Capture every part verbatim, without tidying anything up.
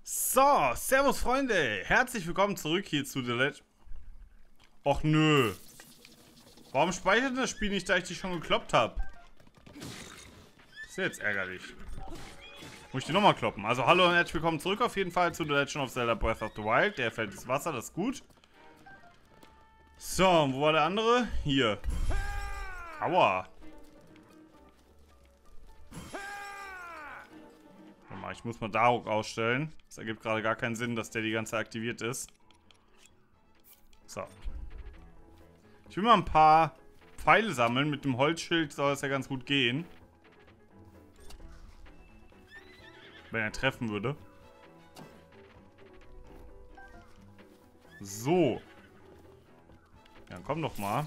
So, servus Freunde, herzlich willkommen zurück hier zu The Legend. Och nö. Warum speichert das Spiel nicht, da ich die schon gekloppt habe? Das ist jetzt ärgerlich. Muss ich die nochmal kloppen. Also hallo und herzlich willkommen zurück auf jeden Fall zu The Legend of Zelda Breath of the Wild. Der fällt ins Wasser, das ist gut. So, und wo war der andere? Hier. Aua. Warte mal, ich muss mal Daruk ausstellen. Das ergibt gerade gar keinen Sinn, dass der die ganze Zeit aktiviert ist. So. Ich will mal ein paar Pfeile sammeln. Mit dem Holzschild soll es ja ganz gut gehen. Wenn er treffen würde. So. Ja, komm doch mal.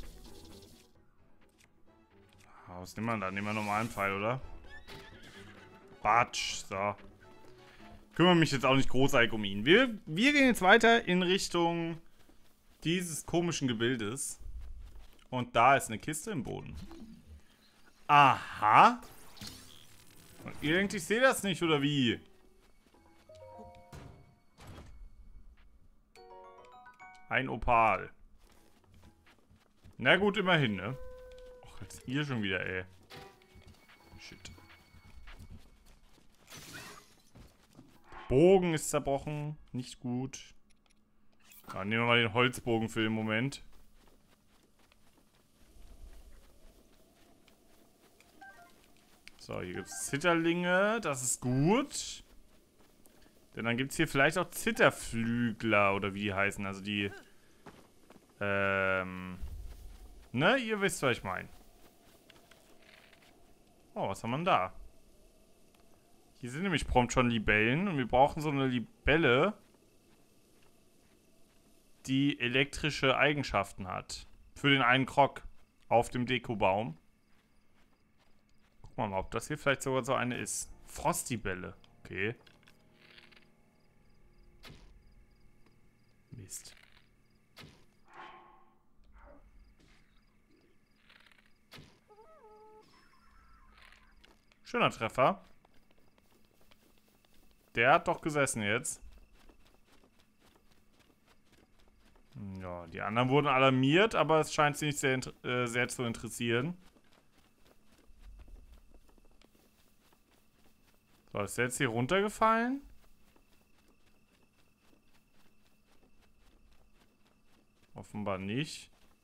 Was nehmen wir da? Nehmen wir nochmal einen Pfeil, oder? Batsch. So. Kümmere mich jetzt auch nicht großartig um ihn. Wir, wir gehen jetzt weiter in Richtung dieses komischen Gebildes. Und da ist eine Kiste im Boden. Aha. Und ihr denkt, ich sehe das nicht, oder wie? Ein Opal. Na gut, immerhin, ne? Och, jetzt hier schon wieder, ey. Shit. Bogen ist zerbrochen. Nicht gut. Ja, nehmen wir mal den Holzbogen für den Moment. So, hier gibt es Zitterlinge. Das ist gut. Denn dann gibt es hier vielleicht auch Zitterflügler oder wie die heißen. Also die... Ähm... Ne, ihr wisst, was ich meine. Oh, was haben wir denn da? Hier sind nämlich prompt schon Libellen. Und wir brauchen so eine Libelle, die elektrische Eigenschaften hat. Für den einen Krog auf dem Dekobaum. Guck mal, ob das hier vielleicht sogar so eine ist. Frostibelle. Okay. Mist. Schöner Treffer. Der hat doch gesessen jetzt. Ja, die anderen wurden alarmiert, aber es scheint sie nicht sehr, äh, sehr zu interessieren. So, ist der jetzt hier runtergefallen? Offenbar nicht.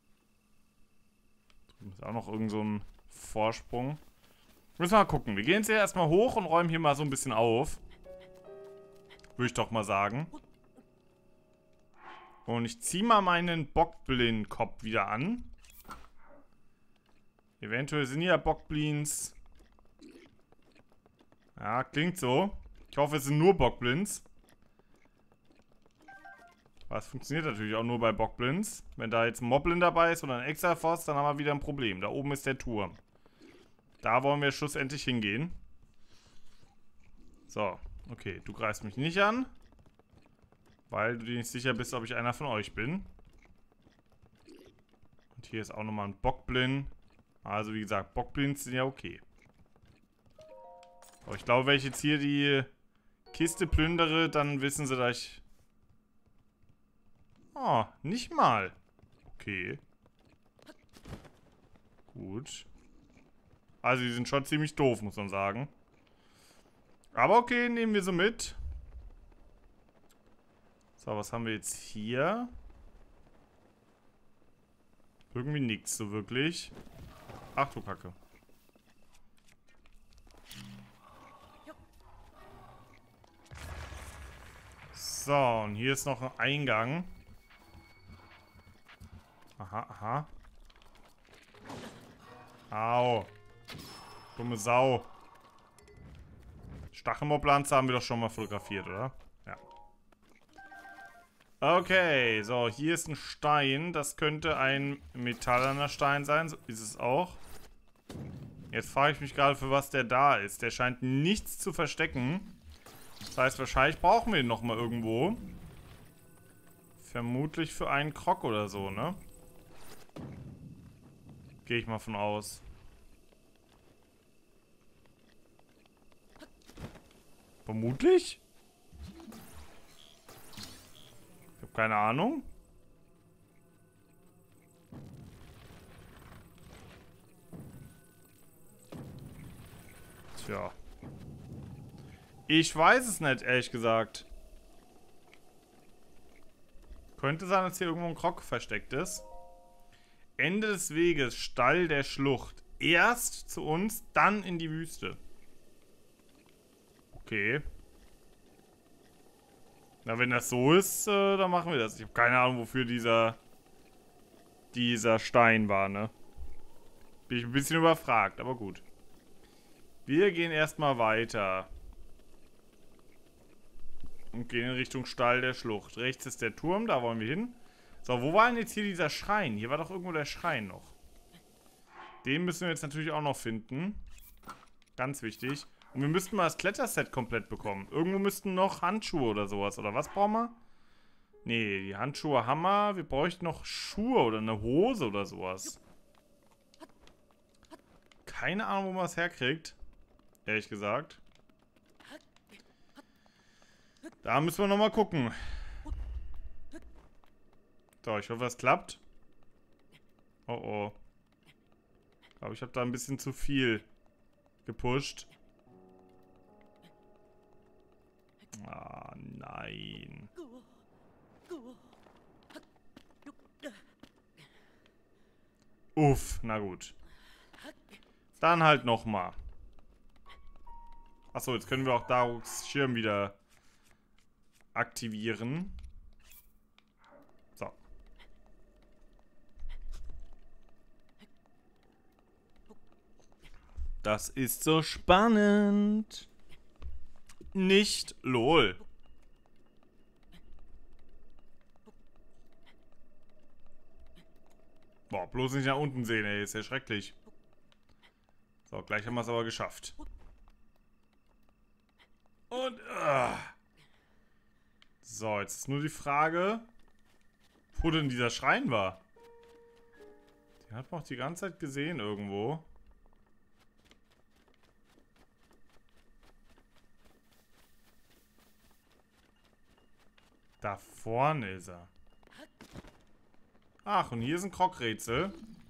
Da ist auch noch irgend so ein Vorsprung. Müssen wir mal gucken. Wir gehen jetzt hier erstmal hoch und räumen hier mal so ein bisschen auf. Würde ich doch mal sagen. Und ich ziehe mal meinen Bockblin-Kopf wieder an. Eventuell sind hier Bockblins. Ja, klingt so. Ich hoffe, es sind nur Bockblins. Was funktioniert natürlich auch nur bei Bockblins. Wenn da jetzt ein Moblin dabei ist oder ein Exafoss, dann haben wir wieder ein Problem. Da oben ist der Turm. Da wollen wir schlussendlich hingehen. So, okay. Du greifst mich nicht an. Weil du dir nicht sicher bist, ob ich einer von euch bin. Und hier ist auch nochmal ein Bockblin. Also wie gesagt, Bockblins sind ja okay. Aber ich glaube, wenn ich jetzt hier die Kiste plündere, dann wissen sie, dass ich... Oh, nicht mal. Okay. Gut. Also die sind schon ziemlich doof, muss man sagen. Aber okay, nehmen wir so mit. So, was haben wir jetzt hier? Irgendwie nichts so wirklich. Ach du Kacke. So, und hier ist noch ein Eingang. Aha, aha. Au. Dumme Sau. Stachelmoblanze haben wir doch schon mal fotografiert, oder? Ja. Okay, so, hier ist ein Stein. Das könnte ein metallerner Stein sein. So ist es auch. Jetzt frage ich mich gerade, für was der da ist. Der scheint nichts zu verstecken. Das heißt, wahrscheinlich brauchen wir ihn nochmal irgendwo. Vermutlich für einen Krog oder so, ne? Gehe ich mal von aus. Vermutlich? keine Ahnung. Tja. Ich weiß es nicht, ehrlich gesagt. Könnte sein, dass hier irgendwo ein Krog versteckt ist. Ende des Weges, Stall der Schlucht. Erst zu uns, dann in die Wüste. Okay. Na, wenn das so ist, äh, dann machen wir das. Ich habe keine Ahnung, wofür dieser dieser Stein war, ne? Bin ich ein bisschen überfragt, aber gut. Wir gehen erstmal weiter. Und gehen in Richtung Stall der Schlucht. Rechts ist der Turm, da wollen wir hin. So, wo war denn jetzt hier dieser Schrein? Hier war doch irgendwo der Schrein noch. Den müssen wir jetzt natürlich auch noch finden. Ganz wichtig. Und wir müssten mal das Kletterset komplett bekommen. Irgendwo müssten noch Handschuhe oder sowas. Oder was brauchen wir? Nee, die Handschuhe haben wir. Wir bräuchten noch Schuhe oder eine Hose oder sowas. Keine Ahnung, wo man es herkriegt. Ehrlich gesagt. Da müssen wir nochmal gucken. So, ich hoffe, es klappt. Oh oh. Ich glaube, ich habe da ein bisschen zu viel gepusht. Ah, nein. Uff, na gut. Dann halt nochmal. Achso, jetzt können wir auch Daruks Schirm wieder aktivieren. So. Das ist so spannend. Nicht lol. Boah, bloß nicht nach unten sehen, ey. Ist ja schrecklich. So, gleich haben wir es aber geschafft. Und, uh. So, jetzt ist nur die Frage, wo denn dieser Schrein war. Den hat man auch die ganze Zeit gesehen irgendwo. Da vorne ist er. Ach, und hier ist ein Krogrätsel.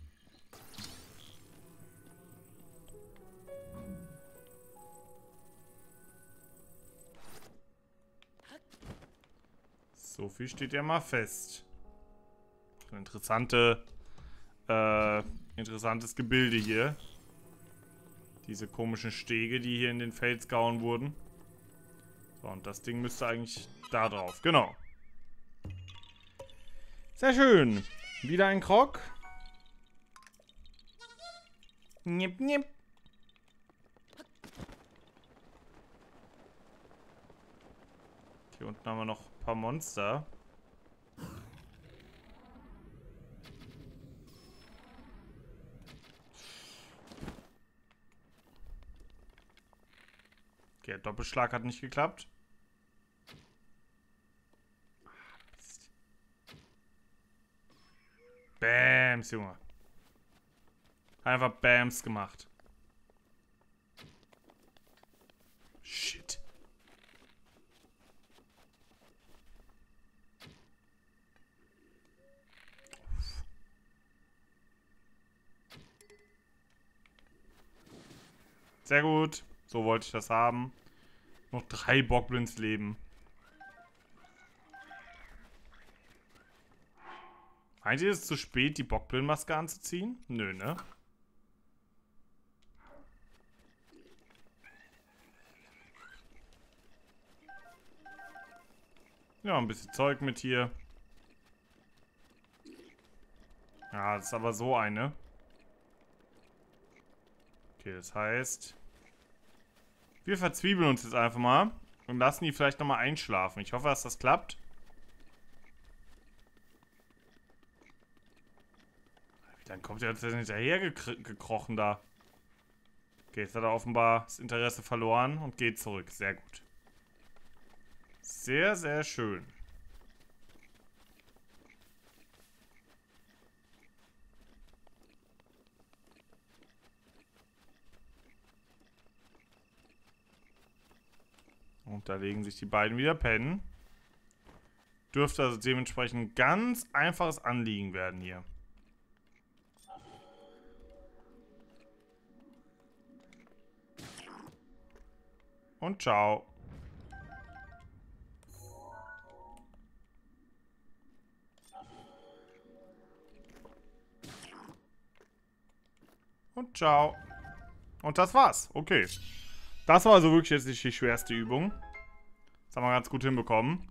So viel steht ja mal fest. Ein interessante, äh, interessantes Gebilde hier. Diese komischen Stege, die hier in den Fels gehauen wurden. So, und das Ding müsste eigentlich da drauf. Genau. Sehr schön. Wieder ein Krog. Nipp, nipp. Hier unten haben wir noch ein paar Monster. Okay, der Doppelschlag hat nicht geklappt. Bams, Junge. Einfach Bams gemacht. Shit. Sehr gut. So wollte ich das haben. Noch drei Bockblins leben. Meint ihr, es ist zu spät, die Bockblin-Maske anzuziehen? Nö, ne? Ja, ein bisschen Zeug mit hier. Ja, das ist aber so eine. Okay, das heißt, wir verzwiebeln uns jetzt einfach mal und lassen die vielleicht nochmal einschlafen. Ich hoffe, dass das klappt. Dann kommt er jetzt hinterher gekrochen da. Okay, jetzt hat er offenbar das Interesse verloren und geht zurück. Sehr gut. Sehr, sehr schön. Und da legen sich die beiden wieder pennen. Dürfte also dementsprechend ein ganz einfaches Anliegen werden hier. Und ciao. Und ciao. Und das war's. Okay. Das war also wirklich jetzt nicht die schwerste Übung. Das haben wir ganz gut hinbekommen.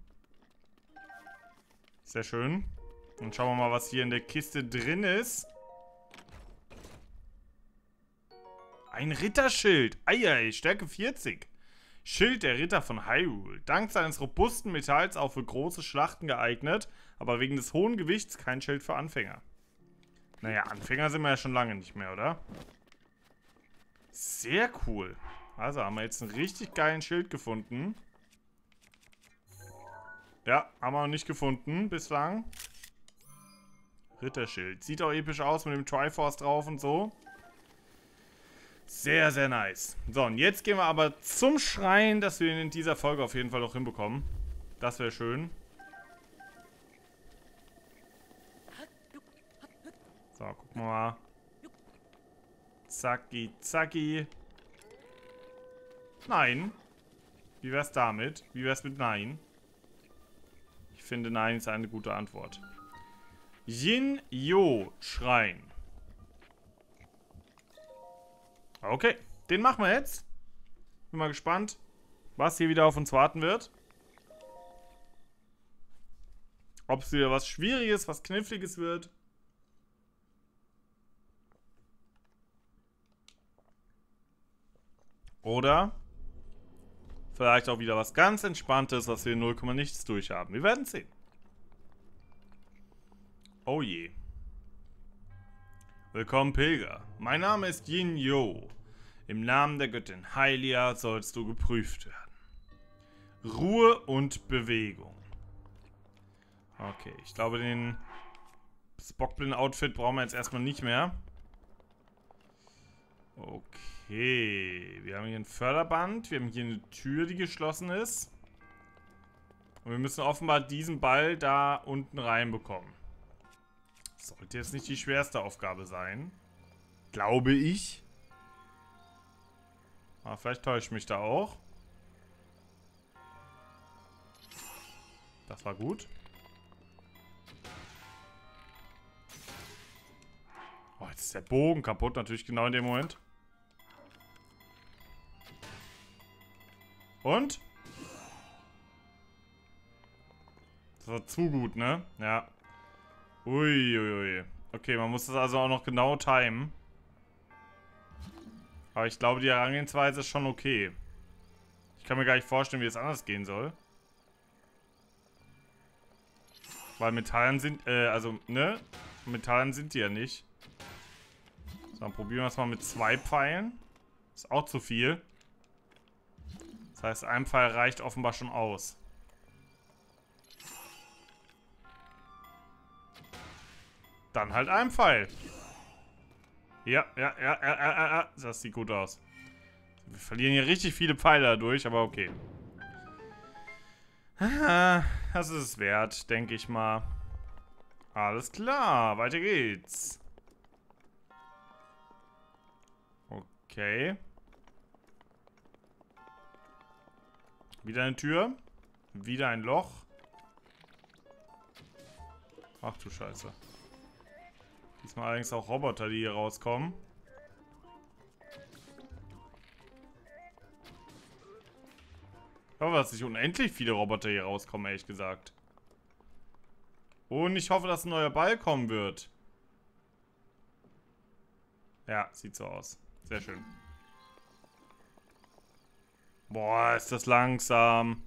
Sehr schön. Dann schauen wir mal, was hier in der Kiste drin ist. Ein Ritterschild. Eieiei, Stärke vierzig. Schild der Ritter von Hyrule. Dank seines robusten Metalls auch für große Schlachten geeignet, aber wegen des hohen Gewichts kein Schild für Anfänger. Naja, Anfänger sind wir ja schon lange nicht mehr, oder? Sehr cool. Also haben wir jetzt einen richtig geilen Schild gefunden. Ja, haben wir noch nicht gefunden bislang. Ritterschild. Sieht auch episch aus mit dem Triforce drauf und so. Sehr, sehr nice. So, und jetzt gehen wir aber zum Schrein, dass wir ihn in dieser Folge auf jeden Fall noch hinbekommen. Das wäre schön. So, gucken wir mal. Zacki, zacki. Nein. Wie wär's damit? Wie wär's mit Nein? Ich finde, Nein ist eine gute Antwort. Yin-Yo-Schrein. Okay, den machen wir jetzt. Bin mal gespannt, was hier wieder auf uns warten wird. Ob es wieder was Schwieriges, was Kniffliges wird. Oder vielleicht auch wieder was ganz Entspanntes, was wir in null Komma nichts durchhaben. Wir werden sehen. Oh je. Willkommen, Pilger. Mein Name ist Yin-Yo. Im Namen der Göttin Hylia sollst du geprüft werden. Ruhe und Bewegung. Okay, ich glaube, den Spockblin-Outfit brauchen wir jetzt erstmal nicht mehr. Okay, wir haben hier ein Förderband. Wir haben hier eine Tür, die geschlossen ist. Und wir müssen offenbar diesen Ball da unten reinbekommen. Sollte jetzt nicht die schwerste Aufgabe sein. Glaube ich. Aber vielleicht täusche ich mich da auch. Das war gut. Oh, jetzt ist der Bogen kaputt. Natürlich genau in dem Moment. Und? Das war zu gut, ne? Ja. Uiuiui. Okay, man muss das also auch noch genau timen. Aber ich glaube, die Herangehensweise ist schon okay. Ich kann mir gar nicht vorstellen, wie es anders gehen soll. Weil Metallen sind, äh, also, ne? Metallen sind die ja nicht. So, dann probieren wir es mal mit zwei Pfeilen. Ist auch zu viel. Das heißt, ein Pfeil reicht offenbar schon aus. Dann halt ein Pfeil. Ja, ja, ja, ja, ja, ja. Das sieht gut aus. Wir verlieren hier richtig viele Pfeile dadurch, aber okay. Das ist es wert, denke ich mal. Alles klar, weiter geht's. Okay. Wieder eine Tür. Wieder ein Loch. Ach du Scheiße. Diesmal allerdings auch Roboter, die hier rauskommen. Ich hoffe, dass nicht unendlich viele Roboter hier rauskommen, ehrlich gesagt. Und ich hoffe, dass ein neuer Ball kommen wird. Ja, sieht so aus. Sehr schön. Boah, ist das langsam.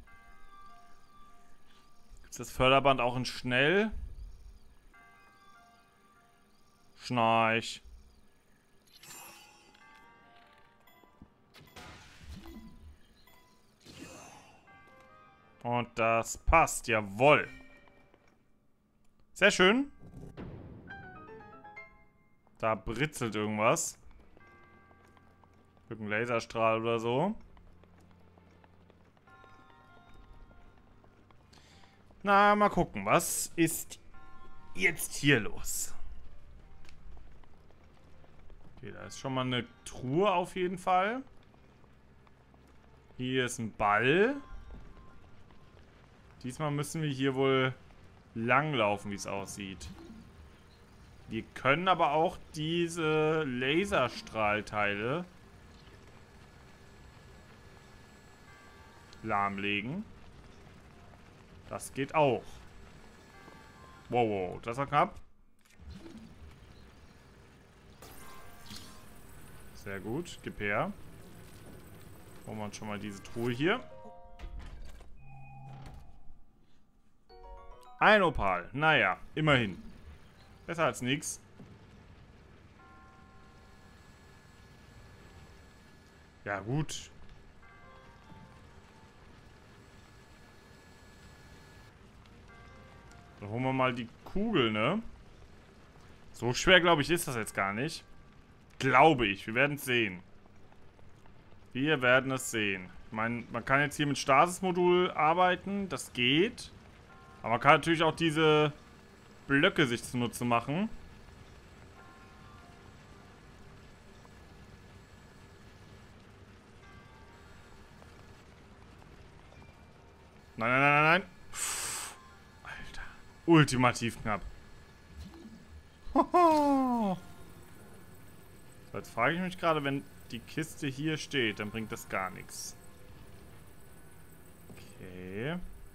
Ist das Förderband auch in schnell? Schnarch. Und das passt, jawohl. Sehr schön. Da britzelt irgendwas. Irgendein Laserstrahl oder so. Na, mal gucken. Was ist jetzt hier los? Okay, da ist schon mal eine Truhe auf jeden Fall. Hier ist ein Ball. Diesmal müssen wir hier wohl langlaufen, wie es aussieht. Wir können aber auch diese Laserstrahlteile lahmlegen. Das geht auch. Wow, wow, das war knapp. Sehr gut, gib her. Holen wir uns schon mal diese Truhe hier. Ein Opal. Naja, immerhin. Besser als nichts. Ja, gut. Dann holen wir mal die Kugel, ne? So schwer, glaube ich, ist das jetzt gar nicht. Glaube ich. Wir werden es sehen. Wir werden es sehen. Ich meine, man kann jetzt hier mit Stasis-Modul arbeiten. Das geht. Aber man kann natürlich auch diese Blöcke sich zunutze machen. Nein, nein, nein, nein, nein. Alter. Ultimativ knapp. So, jetzt frage ich mich gerade, wenn die Kiste hier steht, dann bringt das gar nichts. Okay.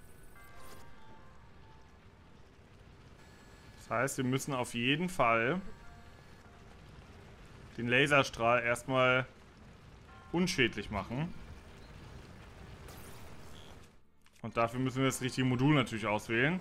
Das heißt, wir müssen auf jeden Fall den Laserstrahl erstmal unschädlich machen. Und dafür müssen wir das richtige Modul natürlich auswählen.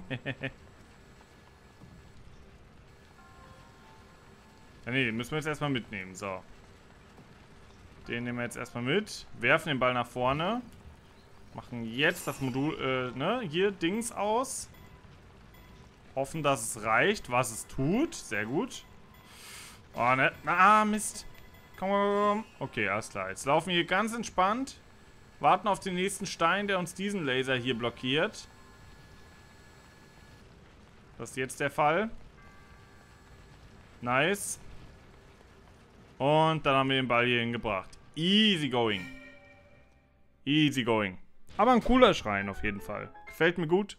Ja, nee, den müssen wir jetzt erstmal mitnehmen. So. Den nehmen wir jetzt erstmal mit. Werfen den Ball nach vorne. Machen jetzt das Modul, äh, ne, hier Dings aus. Hoffen, dass es reicht, was es tut. Sehr gut. Oh, ne. Ah, Mist. Komm, komm, komm. Okay, alles klar. Jetzt laufen wir hier ganz entspannt. Warten auf den nächsten Stein, der uns diesen Laser hier blockiert. Das ist jetzt der Fall. Nice. Und dann haben wir den Ball hier hingebracht. Easy going. Easy going. Aber ein cooler Schrein auf jeden Fall. Gefällt mir gut.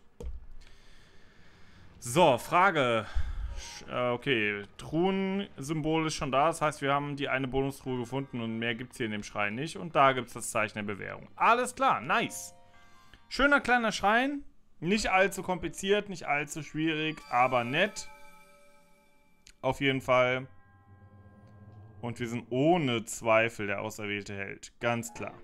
So, Frage. Äh, okay, Truhensymbol ist schon da. Das heißt, wir haben die eine Bonustruhe gefunden und mehr gibt es hier in dem Schrein nicht. Und da gibt es das Zeichen der Bewährung. Alles klar, nice. Schöner kleiner Schrein. Nicht allzu kompliziert, nicht allzu schwierig, aber nett. Auf jeden Fall. Und wir sind ohne Zweifel der auserwählte Held. Ganz klar.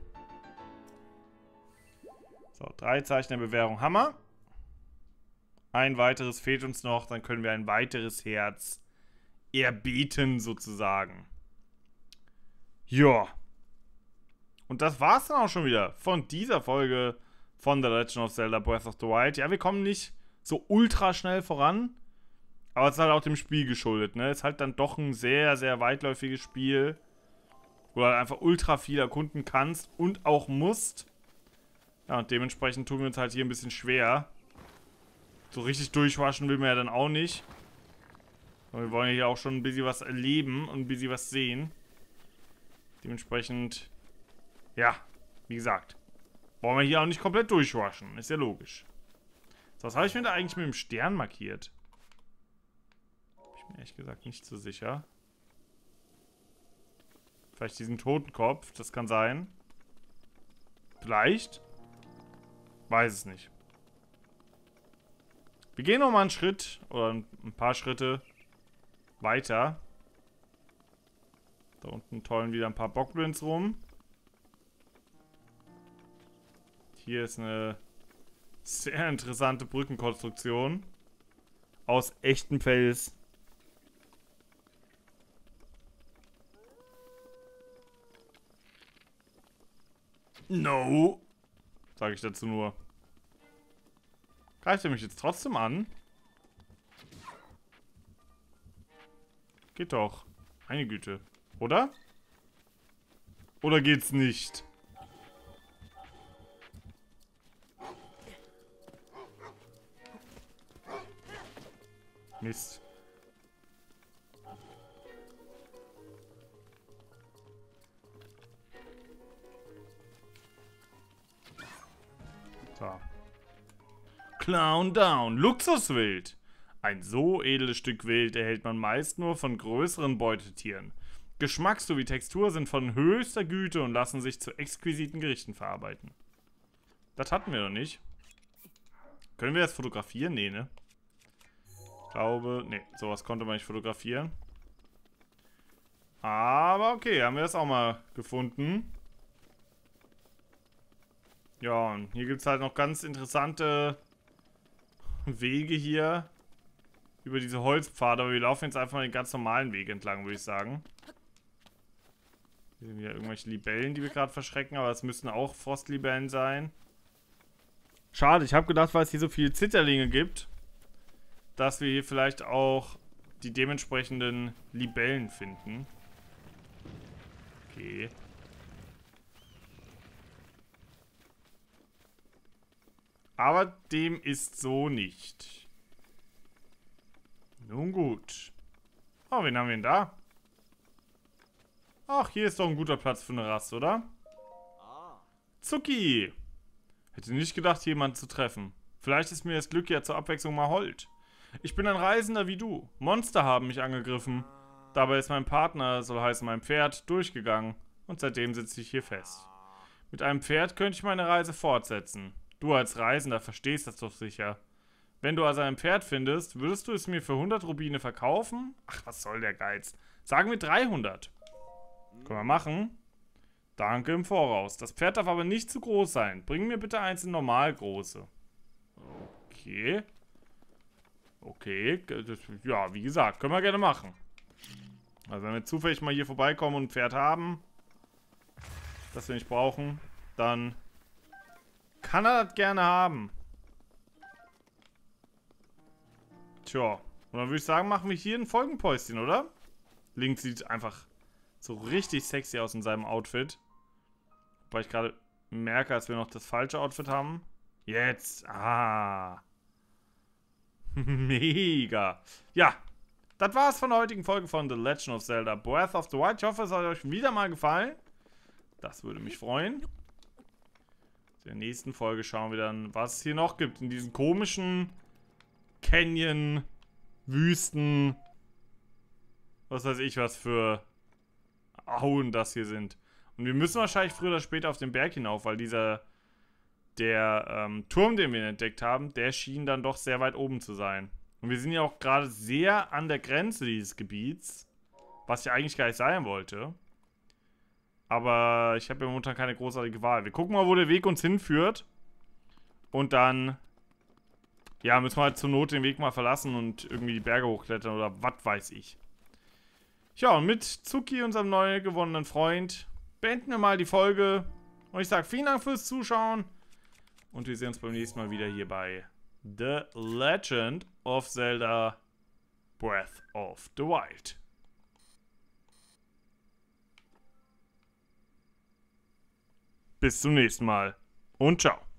So, drei Zeichen der Bewährung haben wir. Ein weiteres fehlt uns noch, dann können wir ein weiteres Herz erbeten, sozusagen. Ja. Und das war's dann auch schon wieder von dieser Folge von The Legend of Zelda Breath of the Wild. Ja, wir kommen nicht so ultra schnell voran, aber es ist halt auch dem Spiel geschuldet, ne? Es ist halt dann doch ein sehr, sehr weitläufiges Spiel, wo du halt einfach ultra viel erkunden kannst und auch musst. Ja, und dementsprechend tun wir uns halt hier ein bisschen schwer. So richtig durchwaschen will man ja dann auch nicht. Aber wir wollen ja hier auch schon ein bisschen was erleben und ein bisschen was sehen. Dementsprechend, ja, wie gesagt, wollen wir hier auch nicht komplett durchwaschen. Ist ja logisch. So, was habe ich mir da eigentlich mit dem Stern markiert? Bin ich mir ehrlich gesagt nicht so sicher. Vielleicht diesen Totenkopf, das kann sein. Vielleicht. Weiß es nicht. Wir gehen noch mal einen Schritt oder ein paar Schritte weiter. Da unten tollen wieder ein paar Bockblins rum. Hier ist eine sehr interessante Brückenkonstruktion aus echtem Fels. No, sage ich dazu nur. Greift er mich jetzt trotzdem an? Geht doch. Meine Güte. Oder? Oder geht's nicht? Mist. So. Clown Down. Luxuswild. Ein so edles Stück Wild erhält man meist nur von größeren Beutetieren. Geschmack sowie Textur sind von höchster Güte und lassen sich zu exquisiten Gerichten verarbeiten. Das hatten wir noch nicht. Können wir das fotografieren? Nee, ne? Ich glaube, ne, sowas konnte man nicht fotografieren. Aber okay, haben wir das auch mal gefunden. Ja, und hier gibt es halt noch ganz interessante Wege hier über diese Holzpfade, aber wir laufen jetzt einfach mal den ganz normalen Weg entlang, würde ich sagen. Hier sind ja irgendwelche Libellen, die wir gerade verschrecken, aber es müssten auch Frostlibellen sein. Schade, ich habe gedacht, weil es hier so viele Zitterlinge gibt, dass wir hier vielleicht auch die dementsprechenden Libellen finden. Okay. Aber dem ist so nicht. Nun gut. Oh, wen haben wir denn da? Ach, hier ist doch ein guter Platz für eine Rast, oder? Zucki! Hätte nicht gedacht, jemanden zu treffen. Vielleicht ist mir das Glück ja zur Abwechslung mal hold. Ich bin ein Reisender wie du. Monster haben mich angegriffen. Dabei ist mein Partner, soll heißen mein Pferd, durchgegangen. Und seitdem sitze ich hier fest. Mit einem Pferd könnte ich meine Reise fortsetzen. Du als Reisender verstehst das doch sicher. Wenn du also ein Pferd findest, würdest du es mir für hundert Rubine verkaufen? Ach, was soll der Geiz? Sagen wir dreihundert. Können wir machen. Danke im Voraus. Das Pferd darf aber nicht zu groß sein. Bring mir bitte eins in Normalgröße. Okay. Okay. Das, ja, wie gesagt, können wir gerne machen. Also wenn wir zufällig mal hier vorbeikommen und ein Pferd haben, das wir nicht brauchen, dann kann er das gerne haben. Tja. Und dann würde ich sagen, machen wir hier ein Folgenpäuschen, oder? Link sieht einfach so richtig sexy aus in seinem Outfit. Wobei ich gerade merke, dass wir noch das falsche Outfit haben. Jetzt. Ah. Mega. Ja. Das war's von der heutigen Folge von The Legend of Zelda Breath of the Wild. Ich hoffe, es hat euch wieder mal gefallen. Das würde mich freuen. In der nächsten Folge schauen wir dann, was es hier noch gibt. In diesen komischen Canyon, Wüsten, was weiß ich, was für Auen das hier sind. Und wir müssen wahrscheinlich früher oder später auf den Berg hinauf, weil dieser, der ähm, Turm, den wir entdeckt haben, der schien dann doch sehr weit oben zu sein. Und wir sind ja auch gerade sehr an der Grenze dieses Gebiets, was ich eigentlich gar nicht sein wollte. Aber ich habe ja momentan keine großartige Wahl. Wir gucken mal, wo der Weg uns hinführt. Und dann, ja, müssen wir halt zur Not den Weg mal verlassen und irgendwie die Berge hochklettern oder was weiß ich. Ja, und mit Zucki, unserem neu gewonnenen Freund, beenden wir mal die Folge. Und ich sage vielen Dank fürs Zuschauen. Und wir sehen uns beim nächsten Mal wieder hier bei The Legend of Zelda Breath of the Wild. Bis zum nächsten Mal und ciao.